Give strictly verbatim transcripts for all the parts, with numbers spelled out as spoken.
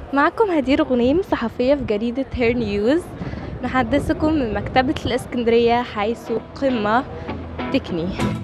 معكم هدير غنيم، صحفية في جريدة هير نيوز، نحدثكم من مكتبة الإسكندرية حيث قمة تكني.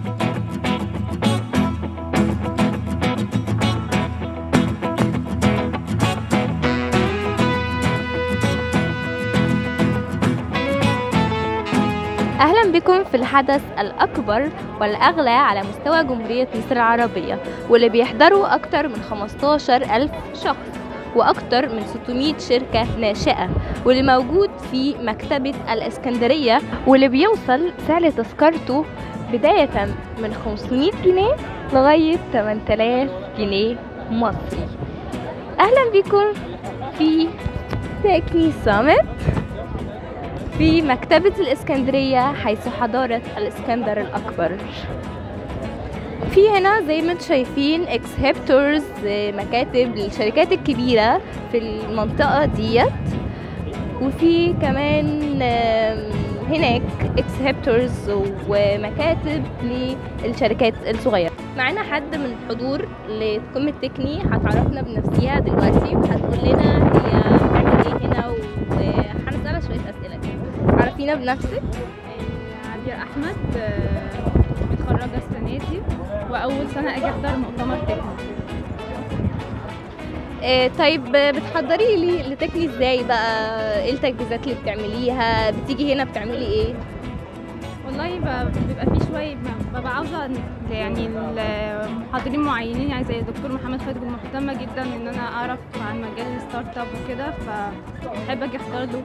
أهلا بكم في الحدث الأكبر والأغلى على مستوى جمهورية مصر العربية، واللي بيحضروا أكتر من خمستاشر ألف شخص وأكتر من ستمائة شركة ناشئة، واللي موجود في مكتبة الإسكندرية، واللي بيوصل سعر تذكرته بداية من خمسمائة جنيه لغاية ثمانية آلاف جنيه مصري. أهلا بكم في تكني سامت في مكتبة الإسكندرية حيث حضارة الإسكندر الأكبر. في هنا زي ما انتم شايفين اكسهبتورز، مكاتب للشركات الكبيرة في المنطقة ديت، وفي كمان هناك اكسهبتورز ومكاتب للشركات الصغيرة. معانا حد من الحضور لقمة تكني هتعرفنا بنفسها دلوقتي وهتقول لنا هي بتعمل ايه هنا، وهنسألها شوية أسئلة كده. عرفينا بنفسك. عبير أحمد، متخرجة السنة دي وأول سنة أجي أحضر مؤتمر تكني. إيه طيب، بتحضري لي لتكني ازاي بقى؟ ايه التجهيزات اللي بتعمليها؟ بتيجي هنا بتعملي ايه؟ والله بيبقى في شوية ببقى عاوزة يعني المحاضرين معينين، يعني زي الدكتور محمد خالد، مهتمة جدا ان انا اعرف عن مجال الستارت اب وكده، فبحب اجي احضر له.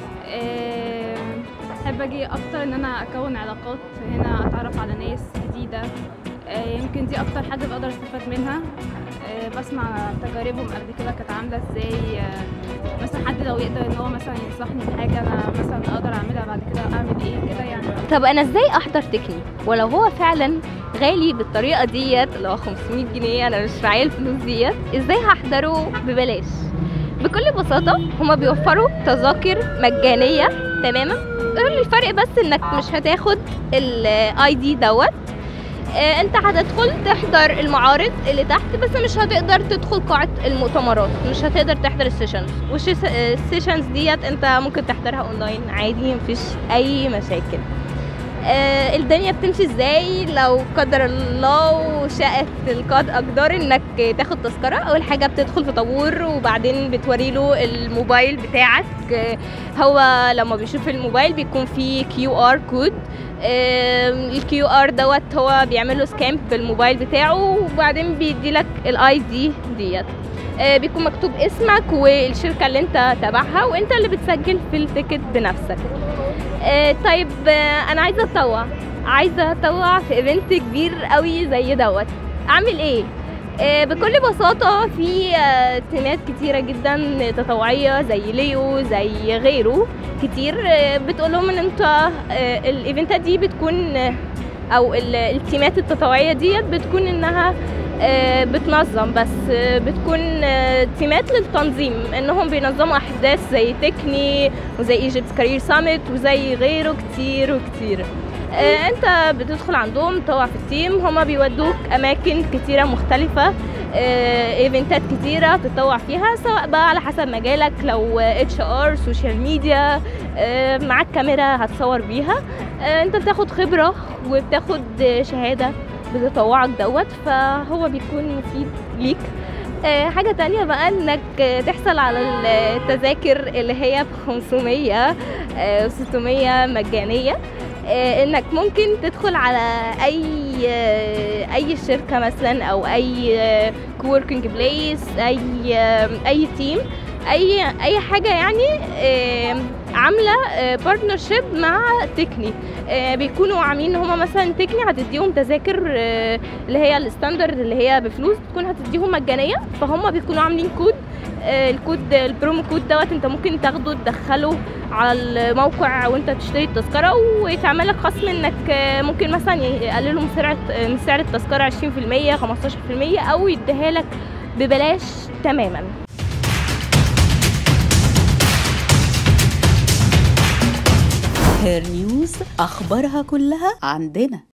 بحب اجي اكتر ان انا اكون علاقات هنا، اتعرف على ناس جديدة. يمكن دي اكتر حاجة بقدر استفاد منها. بسمع تجاربهم قبل كده كانت عاملة ازاي، مثلا حد لو يقدر ان هو مثلا ينصحني بحاجة انا مثلا اقدر اعملها بعد كده اعمل ايه كده يعني. طب انا ازاي احضر تكني ولو هو فعلا غالي بالطريقة ديت اللي هو خمسمائة جنيه؟ انا مش معايا الفلوس ديت، ازاي هحضره ببلاش؟ بكل بساطة هما بيوفروا تذاكر مجانية تماما، الفرق بس انك مش هتاخد الاي دي دوت. انت هتدخل تحضر المعارض اللي تحت، بس مش هتقدر تدخل قاعة المؤتمرات، مش هتقدر تحضر السيشنز، والسيشنز ديت انت ممكن تحضرها اونلاين عادي، مفيش اي مشاكل. آه الدنيا بتمشي ازاي لو قدر الله وشاءت القاد اقدار انك تاخد تذكره؟ اول حاجه بتدخل في طابور، وبعدين بتوري له الموبايل بتاعك. آه هو لما بيشوف الموبايل بيكون فيه كيو ار كود، الكيو ار دوت هو بيعمل له سكان بالموبايل بتاعه، وبعدين بيديلك الاي دي ديت. آه بيكون مكتوب اسمك والشركه اللي انت تابعها، وانت اللي بتسجل في التيكت بنفسك. آه طيب، آه انا عايزه اتطوع عايزه اتطوع في ايفنت كبير قوي زي دوت، اعمل ايه؟ آه بكل بساطه في آه تيمات كتيره جدا تطوعيه زي ليو زي غيره كتير، آه بتقول لهم ان انت آه الايفنتات دي بتكون آه او التيمات التطوعيه ديت بتكون انها آه بتنظم، بس آه بتكون آه تيمات للتنظيم، انهم بينظموا احداث زي تكني وزي ايجيبت كارير سامت وزي غيره كتير وكتير. آه انت بتدخل عندهم تطوع في التيم، هما بيودوك اماكن كتيره مختلفه، آه ايفنتات كتيره تتطوع فيها، سواء بقى على حسب مجالك. لو اتش ار، سوشيال ميديا، آه معاك كاميرا هتصور بيها، آه انت بتاخد خبره وبتاخد شهاده بتطوعك دوت، فهو بيكون مفيد ليك. آه حاجة تانية بقى انك تحصل على التذاكر اللي هي ب خمسمية و ستمية مجانية، آه انك ممكن تدخل على اي آه اي شركة مثلا، او اي كووركينج بليس، اي آه اي تيم، اي اي حاجة يعني آه عامله بارتنرشيب مع تكني. بيكونوا عاملين هما مثلا تكني هتديهم تذاكر اللي هي الستاندرد اللي هي بفلوس، بتكون هتديهم مجانيه، فهم بيكونوا عاملين كود، الكود البرومو كود دوت انت ممكن تاخده تدخله على الموقع وانت بتشتري التذكره، ويتعمل لك خصم انك ممكن مثلا يقللوا من سعر من سعر التذكره عشرين في المية خمستاشر في المية، او يديها لك ببلاش تماما. هير نيوز، أخبارها كلها عندنا.